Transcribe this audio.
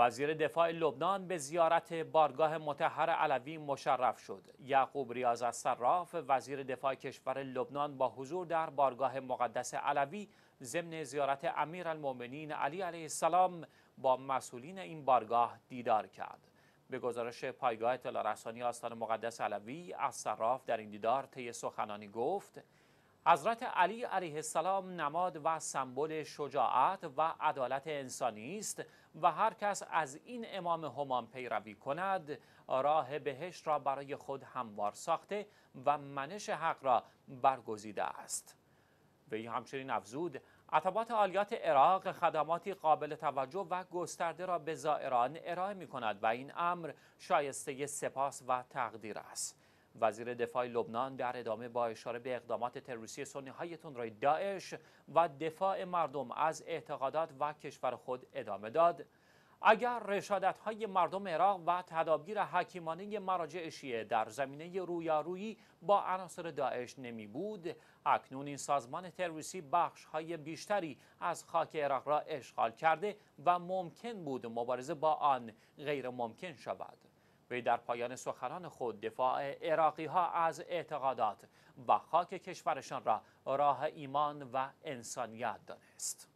وزیر دفاع لبنان به زیارت بارگاه مطهر علوی مشرف شد. یعقوب ریاض الصراف وزیر دفاع کشور لبنان با حضور در بارگاه مقدس علوی ضمن زیارت امیرالمؤمنین علی علیه السلام با مسئولین این بارگاه دیدار کرد. به گزارش پایگاه اطلاع رسانی آستان مقدس علوی، الصراف در این دیدار طی سخنانی گفت: حضرت علی علیه السلام نماد و سمبل شجاعت و عدالت انسانی است و هر کس از این امام همام پیروی کند راه بهشت را برای خود هموار ساخته و منش حق را برگزیده است. وی همچنین افزود: عتبات عالیات عراق خدماتی قابل توجه و گسترده را به زائران ارائه می کند و این امر شایسته سپاس و تقدیر است. وزیر دفاع لبنان در ادامه با اشاره به اقدامات تروریستی سنی‌های تندروی داعش و دفاع مردم از اعتقادات و کشور خود ادامه داد: اگر رشادت‌های مردم عراق و تدابیر حکیمانه مراجع شیعه در زمینه رویارویی با عناصر داعش نمی بود، اکنون این سازمان تروریستی بخش‌های بیشتری از خاک عراق را اشغال کرده و ممکن بود مبارزه با آن غیر ممکن شود. وی در پایان سخنان خود دفاع عراقی‌ها از اعتقادات و خاک کشورشان را راه ایمان و انسانیت دانست.